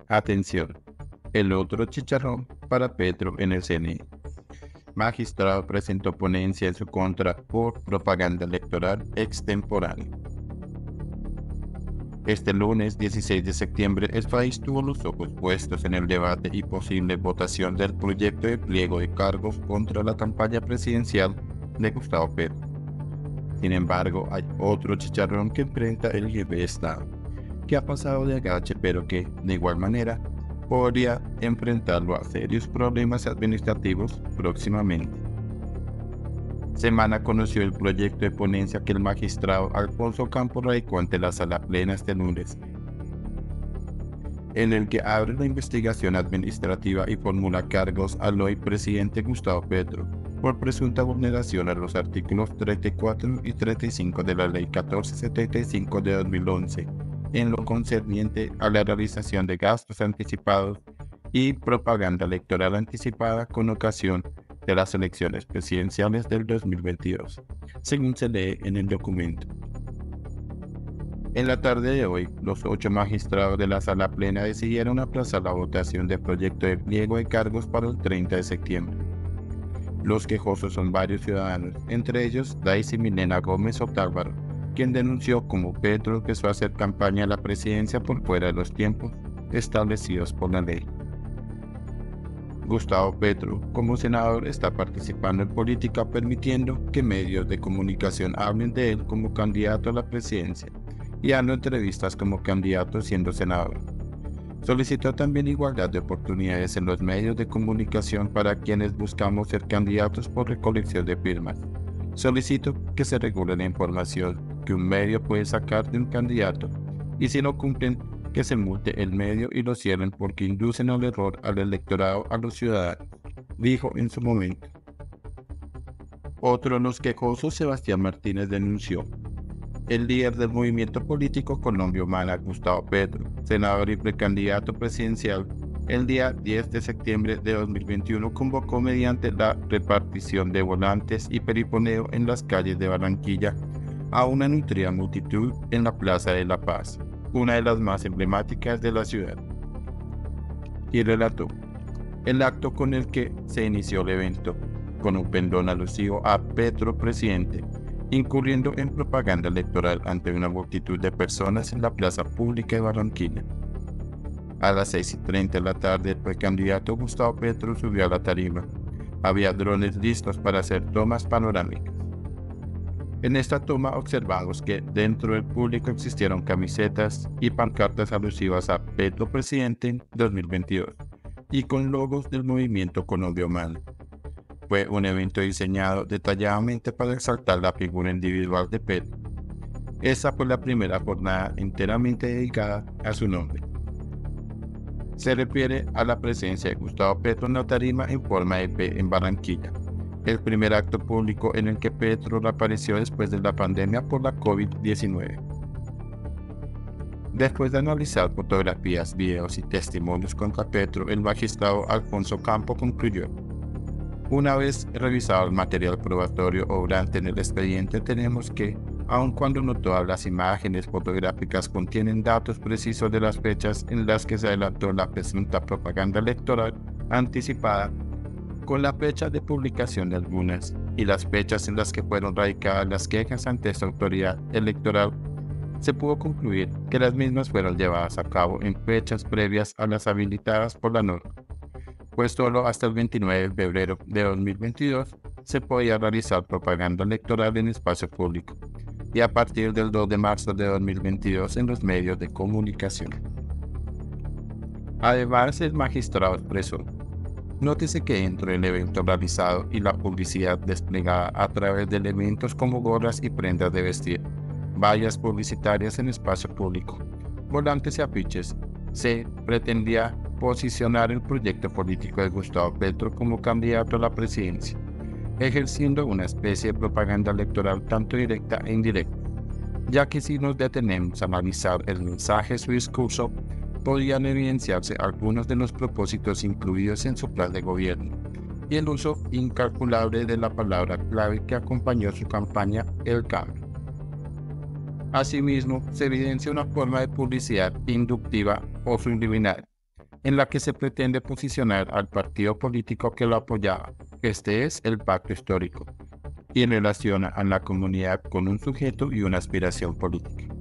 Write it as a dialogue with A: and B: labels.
A: Atención, el otro chicharrón para Petro en el CNE. Magistrado presentó ponencia en su contra por propaganda electoral extemporánea. Este lunes 16 de septiembre, el país tuvo los ojos puestos en el debate y posible votación del proyecto de pliego de cargos contra la campaña presidencial de Gustavo Petro. Sin embargo, hay otro chicharrón que enfrenta el jefe de Estado, que ha pasado de agache pero que, de igual manera, podría enfrentarlo a serios problemas administrativos próximamente. Semana conoció el proyecto de ponencia que el magistrado Alfonso Campos radicó ante la Sala Plena este lunes, en el que abre la investigación administrativa y formula cargos al hoy presidente Gustavo Petro por presunta vulneración a los artículos 34 y 35 de la Ley 1475 de 2011, en lo concerniente a la realización de gastos anticipados y propaganda electoral anticipada con ocasión de las elecciones presidenciales del 2022, según se lee en el documento. En la tarde de hoy, los 8 magistrados de la Sala Plena decidieron aplazar la votación del proyecto de pliego de cargos para el 30 de septiembre. Los quejosos son varios ciudadanos, entre ellos Daisy Milena Gómez Otálvaro, quien denunció como Petro empezó a hacer campaña a la presidencia por fuera de los tiempos establecidos por la ley. Gustavo Petro, como senador, está participando en política permitiendo que medios de comunicación hablen de él como candidato a la presidencia y dando entrevistas como candidato siendo senador. Solicitó también igualdad de oportunidades en los medios de comunicación para quienes buscamos ser candidatos por recolección de firmas. Solicito que se regule la información que un medio puede sacar de un candidato y si no cumplen, que se multe el medio y lo cierren porque inducen al error al electorado, a los ciudadanos, dijo en su momento. Otro de los quejosos, Sebastián Martínez, denunció: el líder del movimiento político Colombia Humana, Gustavo Petro, senador y precandidato presidencial, el día 10 de septiembre de 2021 convocó mediante la repartición de volantes y periponeo en las calles de Barranquilla a una nutrida multitud en la Plaza de la Paz, una de las más emblemáticas de la ciudad, y relató el acto con el que se inició el evento, con un pendón alusivo a Petro presidente, incurriendo en propaganda electoral ante una multitud de personas en la plaza pública de Barranquilla. A las 6:30 de la tarde, el precandidato Gustavo Petro subió a la tarima. Había drones listos para hacer tomas panorámicas. En esta toma observamos que dentro del público existieron camisetas y pancartas alusivas a Petro Presidente 2022 y con logos del movimiento Colombia Humana. Fue un evento diseñado detalladamente para exaltar la figura individual de Petro. Esa fue la primera jornada enteramente dedicada a su nombre. Se refiere a la presencia de Gustavo Petro en la tarima en forma de P en Barranquilla, el primer acto público en el que Petro reapareció después de la pandemia por la COVID-19. Después de analizar fotografías, videos y testimonios contra Petro, el magistrado Alfonso Campos concluyó: una vez revisado el material probatorio obrante en el expediente, tenemos que, aun cuando no todas las imágenes fotográficas contienen datos precisos de las fechas en las que se adelantó la presunta propaganda electoral anticipada, con la fecha de publicación de algunas y las fechas en las que fueron radicadas las quejas ante esta autoridad electoral, se pudo concluir que las mismas fueron llevadas a cabo en fechas previas a las habilitadas por la norma, pues solo hasta el 29 de febrero de 2022 se podía realizar propaganda electoral en espacio público y a partir del 2 de marzo de 2022 en los medios de comunicación. Además, el magistrado expresó: nótese que dentro del evento realizado y la publicidad desplegada a través de elementos como gorras y prendas de vestir, vallas publicitarias en espacio público, volantes y afiches, se pretendía posicionar el proyecto político de Gustavo Petro como candidato a la presidencia, ejerciendo una especie de propaganda electoral tanto directa e indirecta, ya que si nos detenemos a analizar el mensaje de su discurso, podrían evidenciarse algunos de los propósitos incluidos en su plan de gobierno y el uso incalculable de la palabra clave que acompañó su campaña, el cambio. Asimismo, se evidencia una forma de publicidad inductiva o subliminal, en la que se pretende posicionar al partido político que lo apoyaba. Este es el pacto histórico, y relaciona a la comunidad con un sujeto y una aspiración política.